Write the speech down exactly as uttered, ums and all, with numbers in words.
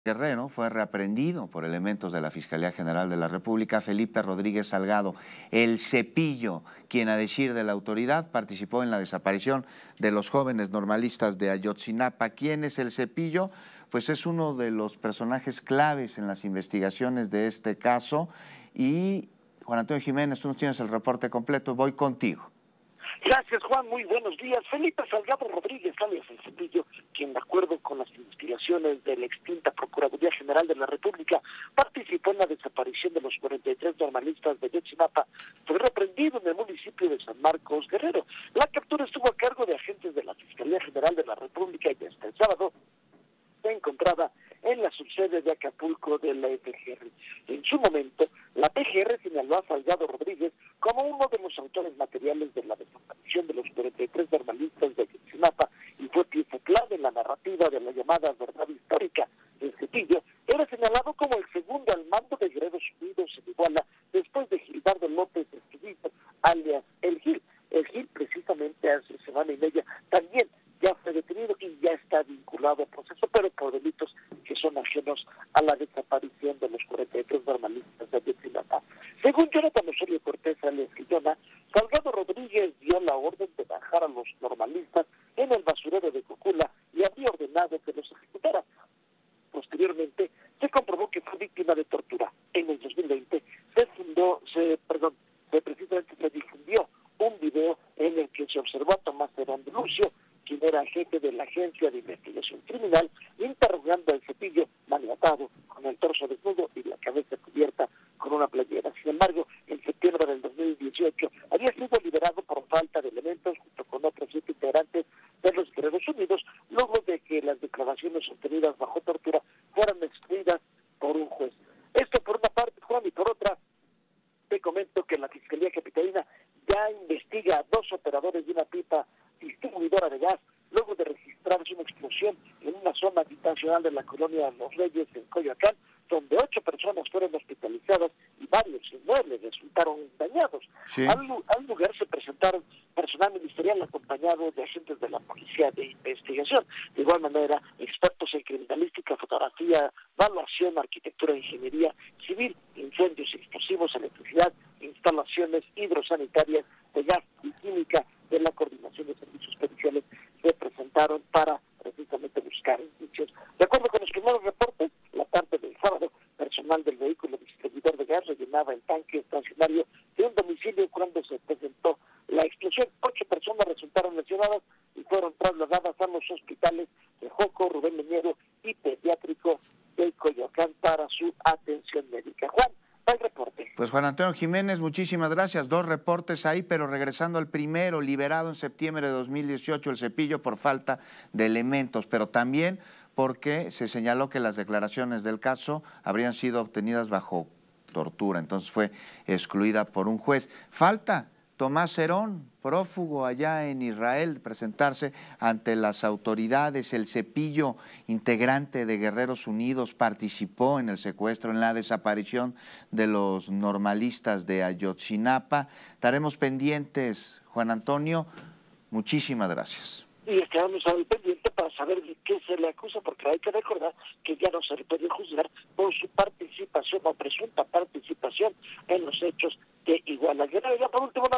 Guerrero fue reaprendido por elementos de la Fiscalía General de la República Felipe Rodríguez Salgado, el Cepillo, quien a decir de la autoridad participó en la desaparición de los jóvenes normalistas de Ayotzinapa. ¿Quién es el Cepillo? Pues es uno de los personajes claves en las investigaciones de este caso. Y Juan Antonio Jiménez, tú nos tienes el reporte completo, voy contigo. Gracias, Juan, muy buenos días. Felipe Salgado Rodríguez, alias El Cepillo, quien de acuerdo con las investigaciones de la extinta Procuraduría General de la República participó en la desaparición de los cuarenta y tres normalistas de Ayotzinapa, fue reprendido en el municipio de San Marcos, Guerrero. La captura estuvo a cargo de agentes de la Fiscalía General de la República y hasta el sábado se encontraba en la subsede de Acapulco de la P G R. En su momento, la P G R señaló a Salgado Rodríguez como uno de los autores materiales de la desaparición de los cuarenta y tres normalistas de Ayotzinapa y fue pieza clave en la narrativa de la llamada verdad histórica. El Cepillo era señalado como el segundo al mando de Guerreros Unidos en Iguala después de Gildardo López Escribito, alias El Gil. El Gil, precisamente hace semana y media, también ya fue detenido y ya está vinculado al proceso, pero por delitos que son ajenos a la desaparición de los cuarenta y tres normalistas de Ayotzinapa. Según Jonathan Osorio Cortés, alias Quillona, Salgado Rodríguez dio la orden de bajar a los normalistas en el basurero de Cocula y había ordenado que los ejecutaran. Posteriormente, se comprobó que fue víctima de tortura. En el dos mil veinte se fundó, se, perdón, se precisamente se difundió un video en el que se observó a Tomás Herón de Lucio, quien era jefe de la Agencia de Investigación Criminal, interrogando al Cepillo maniatado, con el torso desnudo y la cabeza cubierta con una playera. Sin embargo, en septiembre del dos mil dieciocho había sido liberado por falta de elementos junto con otros siete integrantes de los Guerreros Unidos, luego de que las declaraciones obtenidas bajo tortura fueran excluidas por un juez. Esto por una parte, Juan, y por otra, te comento que la Fiscalía Capitalina ya investiga a dos operadores de una pipa distribuidora de gas, luego de registrarse una explosión en una zona habitacional de la colonia Los Reyes, en Coyoacán, donde ocho personas fueron hospitalizadas y varios inmuebles resultaron dañados. Sí. Al, al lugar se presentaron personal ministerial acompañado de agentes de la Policía de Investigación. De igual manera, expertos en criminalística, fotografía, evaluación, arquitectura, ingeniería civil, incendios explosivos, electricidad, instalaciones hidrosanitarias de gas y química de la Coordinación de Servicios Periciales se presentaron para precisamente buscar indicios. De acuerdo con los primeros reportes, la tarde del sábado, personal del vehículo distribuidor de gas rellenaba el tanque estacionario de un domicilio cuando se presentó la explosión. Ocho personas resultaron lesionadas y fueron trasladadas a los hospitales de Joco, Rubén Leñero y Pediátrico de Coyoacán para su atención médica. Juan, el reporte. Pues Juan Antonio Jiménez, muchísimas gracias. Dos reportes ahí, pero regresando al primero, liberado en septiembre de dos mil dieciocho el Cepillo por falta de elementos, pero también porque se señaló que las declaraciones del caso habrían sido obtenidas bajo tortura, entonces fue excluida por un juez. Falta Tomás Herón, prófugo allá en Israel, presentarse ante las autoridades. El Cepillo, integrante de Guerreros Unidos, participó en el secuestro, en la desaparición de los normalistas de Ayotzinapa. Estaremos pendientes, Juan Antonio. Muchísimas gracias. Y estaremos al pendiente para saber de qué se le acusa, porque hay que recordar que ya no se le puede juzgar por su participación o presunta participación en los hechos de Iguala. Ya por último,